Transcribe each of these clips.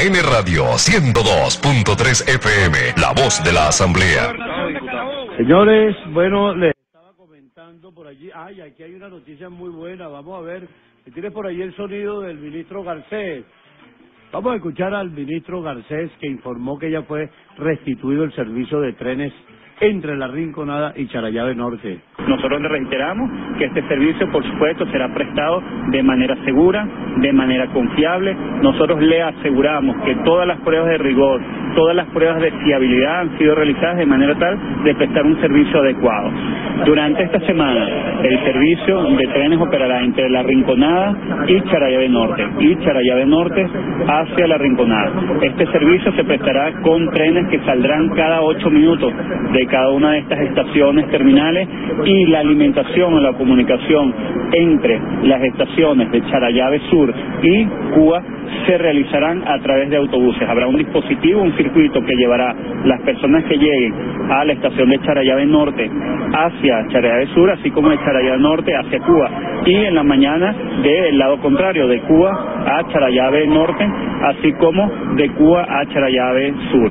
AM Radio 102.3 FM, la voz de la Asamblea. Señores, bueno, les estaba comentando por allí, aquí hay una noticia muy buena, vamos a ver, tienes por allí el sonido del ministro Garcés. Vamos a escuchar al ministro Garcés, que informó que ya fue restituido el servicio de trenes entre La Rinconada y Charallave Norte. Nosotros le reiteramos que este servicio, por supuesto, será prestado de manera segura, de manera confiable. Nosotros le aseguramos que todas las pruebas de rigor, todas las pruebas de fiabilidad han sido realizadas de manera tal de prestar un servicio adecuado. Durante esta semana, el servicio de trenes operará entre La Rinconada y Charallave Norte, y Charallave Norte hacia La Rinconada. Este servicio se prestará con trenes que saldrán cada 8 minutos de cada una de estas estaciones terminales, y la alimentación o la comunicación entre las estaciones de Charallave Sur y Cuba se realizarán a través de autobuses. Habrá un dispositivo, un circuito que llevará las personas que lleguen a la estación de Charallave Norte hacia Charallave Sur, así como de Charallave Norte hacia Cuba, y en la mañana del lado contrario, de Cuba a Charallave Norte, así como de Cuba a Charallave Sur.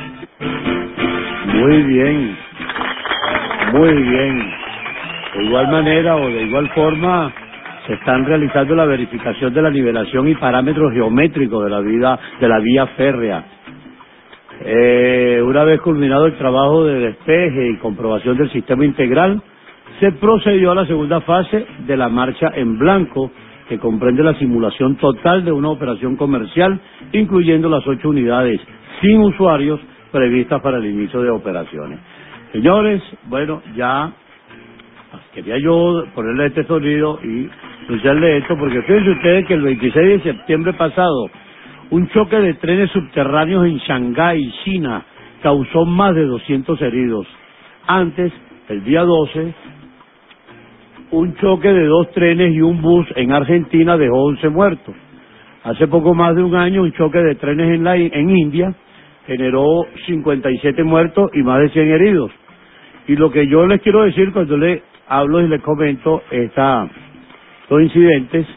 Muy bien, muy bien. De igual manera o de igual forma se están realizando la verificación de la nivelación y parámetros geométricos de la vía férrea. Una vez culminado el trabajo de despeje y comprobación del sistema integral, se procedió a la segunda fase de la marcha en blanco, que comprende la simulación total de una operación comercial, incluyendo las 8 unidades sin usuarios previstas para el inicio de operaciones. Señores, bueno, ya quería yo ponerle este sonido y anunciarle esto, porque fíjense ustedes que el 26 de septiembre pasado, un choque de trenes subterráneos en Shanghái, China, causó más de 200 heridos. Antes, el día 12, un choque de 2 trenes y un bus en Argentina dejó 11 muertos. Hace poco más de un año, un choque de trenes en India generó 57 muertos y más de 100 heridos. Y lo que yo les quiero decir cuando les hablo y les comento estos incidentes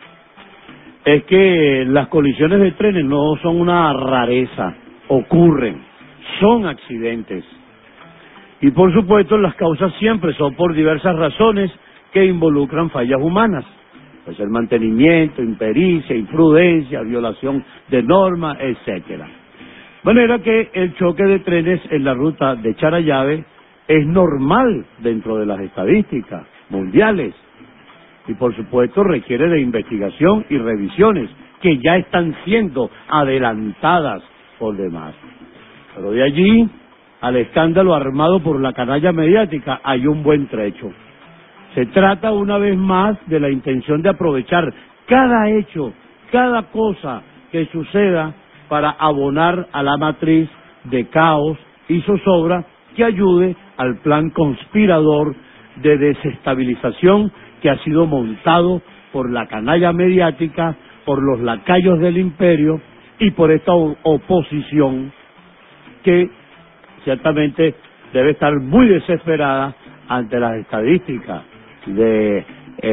es que las colisiones de trenes no son una rareza, ocurren, son accidentes. Y por supuesto las causas siempre son por diversas razones que involucran fallas humanas. Pues el mantenimiento, impericia, imprudencia, violación de normas, etcétera. De manera que el choque de trenes en la ruta de Charallave es normal dentro de las estadísticas mundiales y por supuesto requiere de investigación y revisiones que ya están siendo adelantadas por demás. Pero de allí al escándalo armado por la canalla mediática hay un buen trecho. Se trata una vez más de la intención de aprovechar cada hecho, cada cosa que suceda para abonar a la matriz de caos y zozobra que ayude al plan conspirador de desestabilización que ha sido montado por la canalla mediática, por los lacayos del imperio y por esta oposición que ciertamente debe estar muy desesperada ante las estadísticas de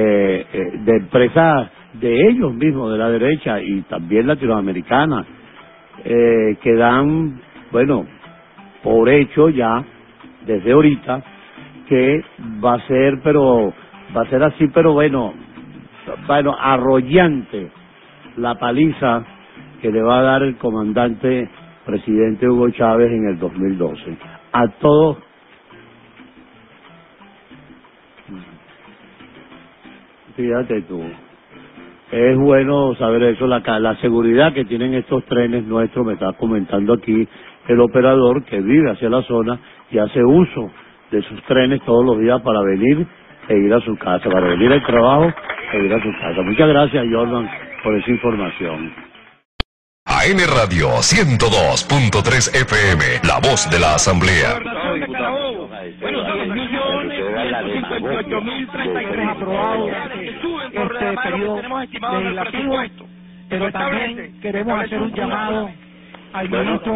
empresas de ellos mismos, de la derecha y también latinoamericanas, que dan, bueno, por hecho ya desde ahorita que va a ser así, pero bueno, arrollante la paliza que le va a dar el comandante presidente Hugo Chávez en el 2012 a todos. Fíjate tú, es bueno saber eso, la seguridad que tienen estos trenes nuestros. Me está comentando aquí el operador que vive hacia la zona y hace uso de sus trenes todos los días para venir e ir a su casa, para venir al trabajo e ir a su casa. Muchas gracias, Jordan, por esa información. AM Radio 102.3 FM, la voz de la Asamblea. Bueno, 10.058.033 aprobados este periodo legislativo, pero también queremos hacer un llamado al ministro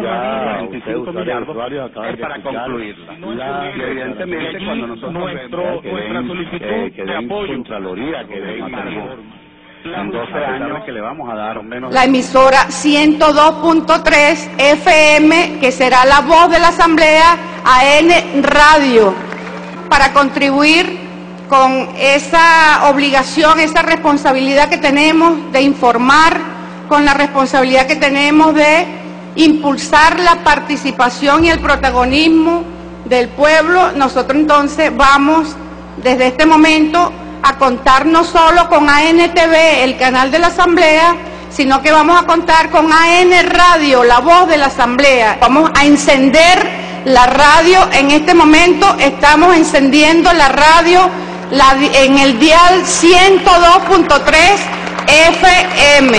para concluirla. Y evidentemente cuando nosotros nuestra solicitud de apoyo, Contraloría, que En 12 años que le vamos a dar menos. La emisora 102.3 FM, que será la voz de la Asamblea, AN Radio, para contribuir con esa obligación, esa responsabilidad que tenemos de informar, con la responsabilidad que tenemos de impulsar la participación y el protagonismo del pueblo. Nosotros entonces vamos desde este momento a contar no solo con ANTV, el canal de la Asamblea, sino que vamos a contar con AN Radio, la voz de la Asamblea. Vamos a encender la radio. En este momento estamos encendiendo la radio en el dial 102.3 FM.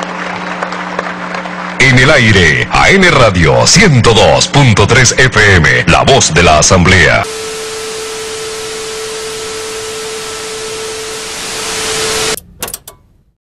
En el aire, AN Radio 102.3 FM, la voz de la Asamblea.